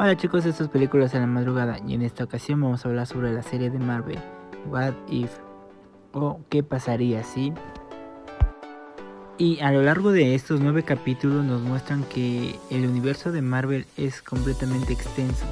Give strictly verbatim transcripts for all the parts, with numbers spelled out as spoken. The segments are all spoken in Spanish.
Hola chicos, esto es Películas en la Madrugada y en esta ocasión vamos a hablar sobre la serie de Marvel, What If, o ¿qué pasaría si? Y a lo largo de estos nueve capítulos nos muestran que el universo de Marvel es completamente extenso,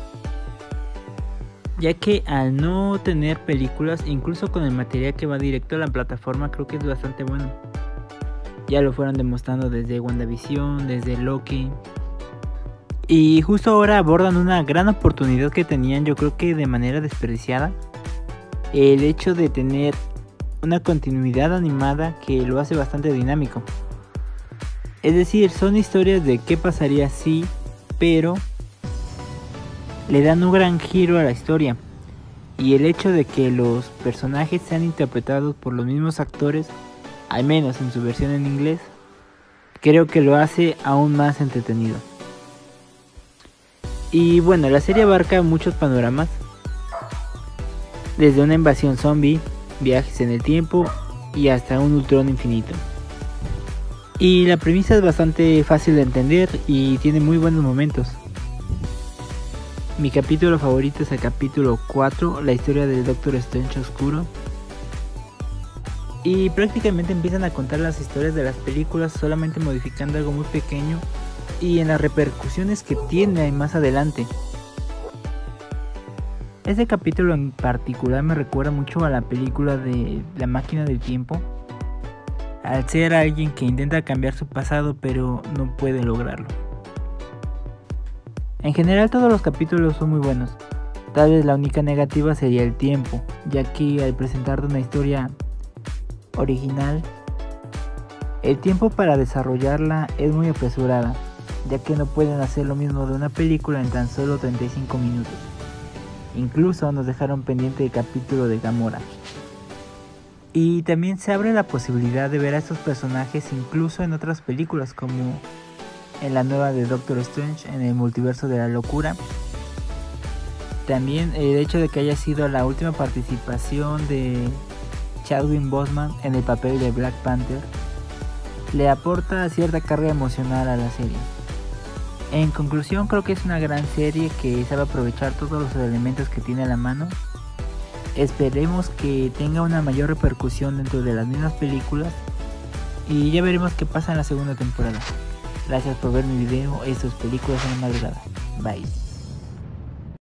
ya que al no tener películas, incluso con el material que va directo a la plataforma, creo que es bastante bueno. Ya lo fueron demostrando desde WandaVision, desde Loki. Y justo ahora abordan una gran oportunidad que tenían, yo creo que de manera desperdiciada. El hecho de tener una continuidad animada que lo hace bastante dinámico. Es decir, son historias de qué pasaría si, pero le dan un gran giro a la historia. Y el hecho de que los personajes sean interpretados por los mismos actores, al menos en su versión en inglés, creo que lo hace aún más entretenido. Y bueno, la serie abarca muchos panoramas, desde una invasión zombie, viajes en el tiempo y hasta un Ultron infinito. Y la premisa es bastante fácil de entender y tiene muy buenos momentos. Mi capítulo favorito es el capítulo cuatro, la historia del Doctor Strange Oscuro. Y prácticamente empiezan a contar las historias de las películas, solamente modificando algo muy pequeño y en las repercusiones que tiene más adelante. Este capítulo en particular me recuerda mucho a la película de La Máquina del Tiempo, al ser alguien que intenta cambiar su pasado pero no puede lograrlo. En general todos los capítulos son muy buenos, tal vez la única negativa sería el tiempo, ya que al presentar una historia original, el tiempo para desarrollarla es muy apresurada, ya que no pueden hacer lo mismo de una película en tan solo treinta y cinco minutos. Incluso nos dejaron pendiente el capítulo de Gamora. Y también se abre la posibilidad de ver a estos personajes incluso en otras películas, como en la nueva de Doctor Strange en el multiverso de la locura. También el hecho de que haya sido la última participación de Chadwick Boseman en el papel de Black Panther le aporta cierta carga emocional a la serie. En conclusión, creo que es una gran serie que sabe aprovechar todos los elementos que tiene a la mano. Esperemos que tenga una mayor repercusión dentro de las mismas películas y ya veremos qué pasa en la segunda temporada. Gracias por ver mi video, esto es Películas en la Madrugada. Bye.